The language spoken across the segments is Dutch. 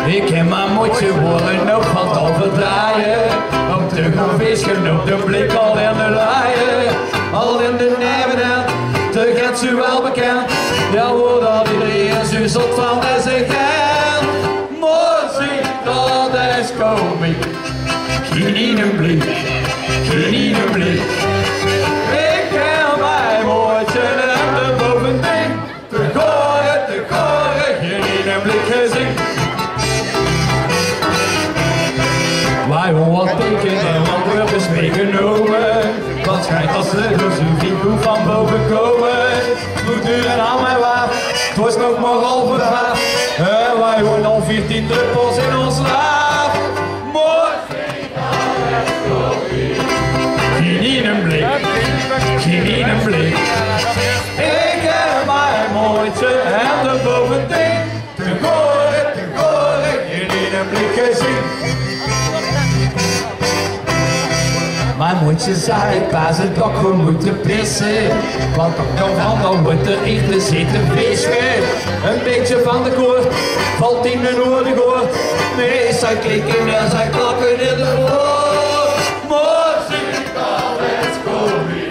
Ik ken mijn moedje worden op van het overdraaien. Om te gaan vissen op de blik al in de laaien. Al in de neven, te gaat ze wel bekend. Ja, wordt al iedereen zo zot van deze geld. Muziek, dat is komiek. Geen een blik, geen een blik. Ik ken mijn moedje en de bovendien. Te goren, geen een blik gezien. Wij gaan wat tekenen en wat burgers meegenomen. Want schijnt als de filosofie goed van boven komen. Moet u en aan mij waar, het was nog maar halve dag. En wij gaan al 14 druppels in ons laag. Geen een blik, geen een blik. Ik heb mijn mooitje en de bovendien. Te goren, geen een blik gezien. Mijn moedje zei, paas het ook gewoon moeten pissen. Want dan wordt er echt een zitten vissen. Een beetje van de koord, valt in de noordengoord. Nee, zij klikken en zij klakken in de oor. Muziek, alles komiek.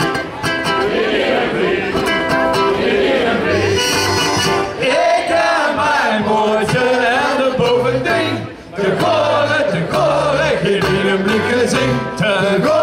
Ik heb mijn moedje en de bovendien. Te goren, geen een blik gezien. Te goren.